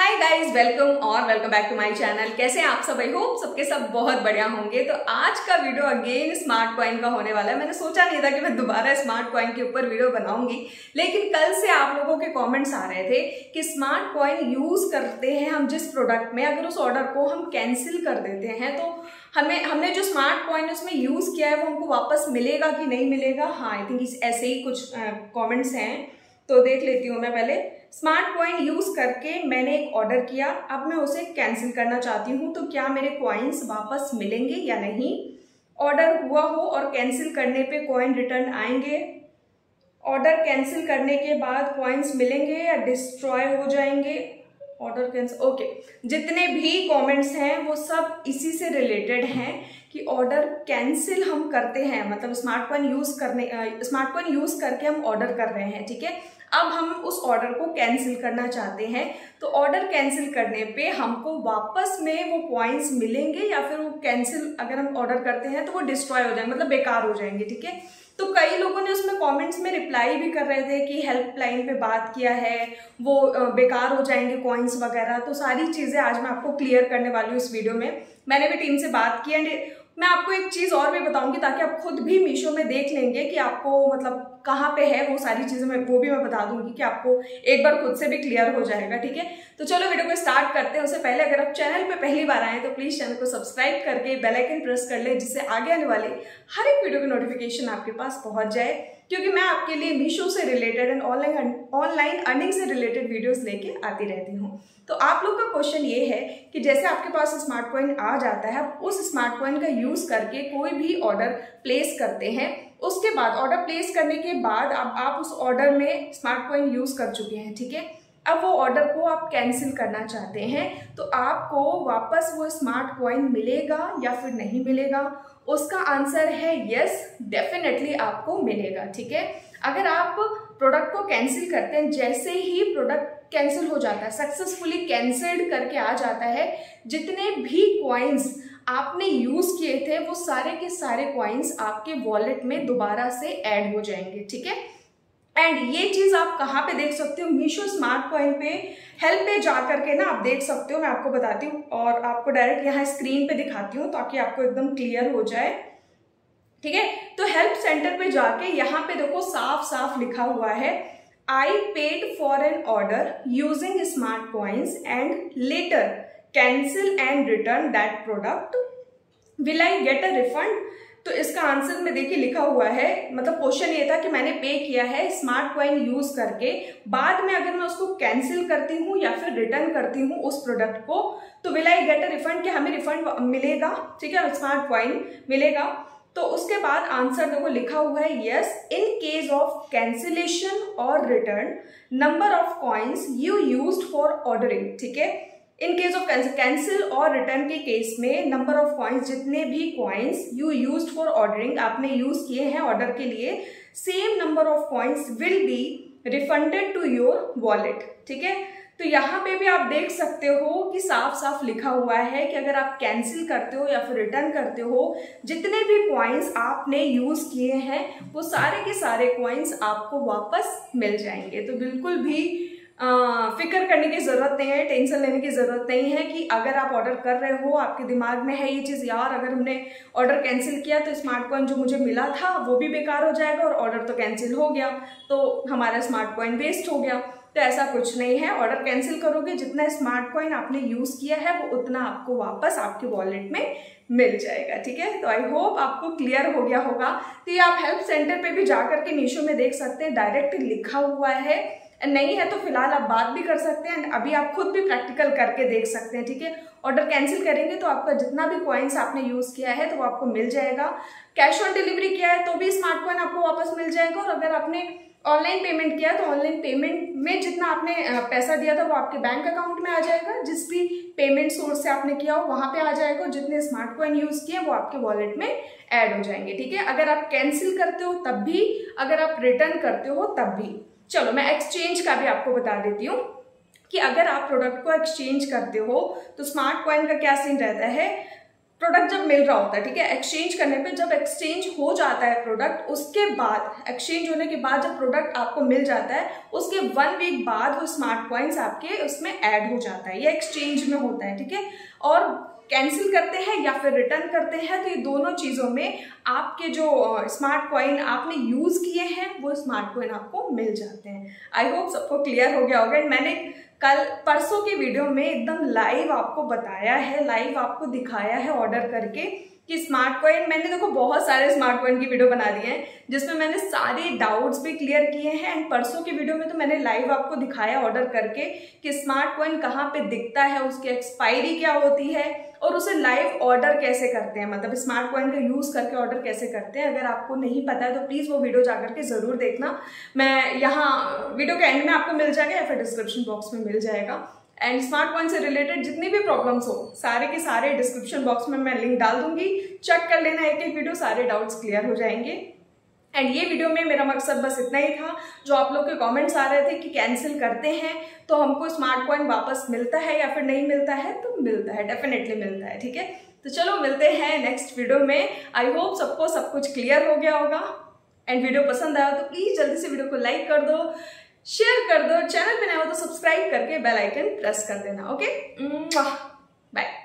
Hi guys, welcome back to my channel. कैसे हैं आप सब? आई होप सबके सब बहुत बढ़िया होंगे। तो आज का वीडियो अगेन स्मार्ट कॉइन का होने वाला है। मैंने सोचा नहीं था कि मैं दोबारा स्मार्ट कॉइन के ऊपर वीडियो बनाऊंगी, लेकिन कल से आप लोगों के कमेंट्स आ रहे थे कि स्मार्ट कॉइन यूज करते हैं हम जिस प्रोडक्ट में, अगर उस ऑर्डर को हम कैंसिल कर देते हैं तो हमने जो स्मार्ट कॉइन उसमें यूज किया है वो हमको वापस मिलेगा कि नहीं मिलेगा। हाँ, आई थिंक ऐसे ही कुछ कॉमेंट्स हैं, तो देख लेती हूँ मैं। पहले स्मार्ट कॉइन यूज करके मैंने एक ऑर्डर किया, अब मैं उसे कैंसिल करना चाहती हूँ, तो क्या मेरे कॉइन्स वापस मिलेंगे या नहीं? ऑर्डर हुआ हो और कैंसिल करने पे कॉइन रिटर्न आएंगे? ऑर्डर कैंसिल करने के बाद कॉइन्स मिलेंगे या डिस्ट्रॉय हो जाएंगे? Order cancel, okay. जितने भी कमेंट्स हैं वो सब इसी से रिलेटेड हैं कि ऑर्डर कैंसिल हम करते हैं, मतलब स्मार्ट कॉइन यूज करके हम ऑर्डर कर रहे हैं, ठीक है। अब हम उस ऑर्डर को कैंसिल करना चाहते हैं, तो ऑर्डर कैंसिल करने पे हमको वापस में वो पॉइंट्स मिलेंगे या फिर वो कैंसिल अगर हम ऑर्डर करते हैं तो वो डिस्ट्रॉय हो जाएंगे, मतलब बेकार हो जाएंगे, ठीक है। तो कई लोगों ने उसमें कमेंट्स में रिप्लाई भी कर रहे थे कि हेल्पलाइन पे बात किया है, वो बेकार हो जाएंगे कॉइन्स वगैरह। तो सारी चीज़ें आज मैं आपको क्लियर करने वाली हूँ इस वीडियो में। मैंने भी टीम से बात की एंड मैं आपको एक चीज़ और भी बताऊंगी ताकि आप खुद भी मीशो में देख लेंगे कि आपको मतलब कहाँ पे है वो सारी चीज़ें, वो भी मैं बता दूंगी कि आपको एक बार खुद से भी क्लियर हो जाएगा, ठीक है। तो चलो वीडियो को स्टार्ट करते हैं। उससे पहले अगर आप चैनल पे पहली बार आए तो प्लीज़ चैनल को सब्सक्राइब करके बेल आइकन प्रेस कर ले, जिससे आगे आने वाले हर एक वीडियो की नोटिफिकेशन आपके पास पहुँच जाए, क्योंकि मैं आपके लिए मीशो से रिलेटेड एंड ऑनलाइन अर्निंग से रिलेटेड वीडियोस लेके आती रहती हूँ। तो आप लोग का क्वेश्चन ये है कि जैसे आपके पास स्मार्ट कॉइन आ जाता है, आप उस स्मार्ट कॉइन का यूज़ करके कोई भी ऑर्डर प्लेस करते हैं, उसके बाद ऑर्डर प्लेस करने के बाद अब आप उस ऑर्डर में स्मार्ट कॉइन यूज़ कर चुके हैं, ठीक है। अब वो ऑर्डर को आप कैंसिल करना चाहते हैं, तो आपको वापस वो स्मार्ट कॉइन मिलेगा या फिर नहीं मिलेगा? उसका आंसर है यस, डेफिनेटली आपको मिलेगा, ठीक है। अगर आप प्रोडक्ट को कैंसिल करते हैं, जैसे ही प्रोडक्ट कैंसिल हो जाता है, सक्सेसफुली कैंसिल्ड करके आ जाता है, जितने भी कॉइन्स आपने यूज किए थे वो सारे के सारे कॉइन्स आपके वॉलेट में दोबारा से ऐड हो जाएंगे, ठीक है। एंड ये चीज आप कहाँ पे देख सकते हो? मीशो स्मार्ट कॉइन पे हेल्प पे जा करके ना आप देख सकते हो। मैं आपको बताती हूँ और आपको डायरेक्ट यहाँ स्क्रीन पे दिखाती हूँ ताकि आपको एकदम क्लियर हो जाए, ठीक है। तो हेल्प सेंटर पे जाके यहाँ पे देखो साफ साफ लिखा हुआ है, I paid for an order using smart coins and later cancel and return that product, will I get a refund? तो इसका आंसर में देखिए लिखा हुआ है, मतलब क्वेश्चन ये था कि मैंने पे किया है स्मार्ट कॉइन यूज करके, बाद में अगर मैं उसको कैंसिल करती हूँ या फिर रिटर्न करती हूँ उस प्रोडक्ट को, तो will I get a refund, कि हमें रिफंड मिलेगा, ठीक है, स्मार्ट कॉइन मिलेगा? तो उसके बाद आंसर देखो लिखा हुआ है yes, in case of cancellation और return number of coins you used for ordering, ठीक है। इन केस ऑफ कैंसिल और रिटर्न के केस में नंबर ऑफ कॉइन्स, जितने भी coins you used for ordering, आपने यूज किए हैं ऑर्डर के लिए, same number of coins will be refunded to your wallet, ठीक है। तो यहाँ पे भी आप देख सकते हो कि साफ साफ लिखा हुआ है कि अगर आप कैंसिल करते हो या फिर रिटर्न करते हो, जितने भी कॉइन्स आपने यूज किए हैं वो सारे के सारे कॉइन्स आपको वापस मिल जाएंगे। तो बिल्कुल भी फिक्र करने की जरूरत नहीं है, टेंशन लेने की जरूरत नहीं है कि अगर आप ऑर्डर कर रहे हो, आपके दिमाग में है ये चीज, यार अगर हमने ऑर्डर कैंसिल किया तो स्मार्ट कॉइन जो मुझे मिला था वो भी बेकार हो जाएगा और ऑर्डर तो कैंसिल हो गया तो हमारा स्मार्ट कॉइन वेस्ट हो गया। तो ऐसा कुछ नहीं है। ऑर्डर कैंसिल करोगे, जितना स्मार्ट कॉइन आपने यूज किया है वो उतना आपको वापस आपके वॉलेट में मिल जाएगा, ठीक है। तो आई होप आपको क्लियर हो गया होगा। तो ये आप हेल्प सेंटर पे भी जाकर के मीशो में देख सकते हैं, डायरेक्ट लिखा हुआ है। नहीं है तो फिलहाल आप बात भी कर सकते हैं, अभी आप खुद भी प्रैक्टिकल करके देख सकते हैं, ठीक है। ऑर्डर कैंसिल करेंगे तो आपका जितना भी कॉइन्स आपने यूज किया है तो वो आपको मिल जाएगा। कैश ऑन डिलीवरी किया है तो भी स्मार्ट कॉइन आपको वापस मिल जाएगा, और अगर आपने ऑनलाइन पेमेंट किया तो ऑनलाइन पेमेंट में जितना आपने पैसा दिया था वो आपके बैंक अकाउंट में आ जाएगा, जिस भी पेमेंट सोर्स से आपने किया हो वहां पे आ जाएगा, जितने स्मार्ट कॉइन यूज किए वो आपके वॉलेट में ऐड हो जाएंगे, ठीक है। अगर आप कैंसिल करते हो तब भी, अगर आप रिटर्न करते हो तब भी। चलो मैं एक्सचेंज का भी आपको बता देती हूँ कि अगर आप प्रोडक्ट को एक्सचेंज करते हो तो स्मार्ट कॉइन का क्या सीन रहता है। प्रोडक्ट जब मिल रहा होता है, ठीक है, एक्सचेंज करने पे जब एक्सचेंज हो जाता है प्रोडक्ट, उसके बाद एक्सचेंज होने के बाद जब प्रोडक्ट आपको मिल जाता है उसके 1 वीक बाद वो स्मार्ट कॉइन्स आपके उसमें ऐड हो जाता है, ये एक्सचेंज में होता है, ठीक है। और कैंसिल करते हैं या फिर रिटर्न करते हैं तो ये दोनों चीज़ों में आपके जो स्मार्ट कॉइन आपने यूज़ किए हैं वो स्मार्ट कॉइन आपको मिल जाते हैं। आई होप सबको क्लियर हो गया होगा। एंड मैंने कल परसों की वीडियो में एकदम लाइव आपको बताया है, लाइव आपको दिखाया है ऑर्डर करके कि स्मार्ट कॉइन, मैंने देखो बहुत सारे स्मार्ट कॉइन की वीडियो बना दी है जिसमें मैंने सारे डाउट्स भी क्लियर किए हैं। एंड परसों की वीडियो में तो मैंने लाइव आपको दिखाया ऑर्डर करके कि स्मार्ट कॉइन कहाँ पे दिखता है, उसकी एक्सपायरी क्या होती है और उसे लाइव ऑर्डर कैसे करते हैं, मतलब स्मार्ट कॉइन का यूज करके ऑर्डर कैसे करते हैं। अगर आपको नहीं पता है तो प्लीज वो वीडियो जाकर के जरूर देखना, मैं यहाँ वीडियो के एंड में आपको मिल जाएगा या फिर डिस्क्रिप्शन बॉक्स में मिल जाएगा। एंड स्मार्ट कॉइन से रिलेटेड जितनी भी प्रॉब्लम्स हो सारे के सारे डिस्क्रिप्शन बॉक्स में मैं लिंक डाल दूंगी, चेक कर लेना एक एक वीडियो, सारे डाउट्स क्लियर हो जाएंगे। एंड ये वीडियो में मेरा मकसद बस इतना ही था, जो आप लोग के कमेंट्स आ रहे थे कि कैंसिल करते हैं तो हमको स्मार्ट कॉइन वापस मिलता है या फिर नहीं मिलता है, तो मिलता है, डेफिनेटली मिलता है, ठीक है। तो चलो मिलते हैं नेक्स्ट वीडियो में। आई होप सबको सब कुछ क्लियर हो गया होगा। एंड वीडियो पसंद आया तो प्लीज जल्दी से वीडियो को लाइक कर दो, शेयर कर दो, चैनल पे नया हो तो सब्सक्राइब करके बेल आइकन प्रेस कर देना। Okay, bye.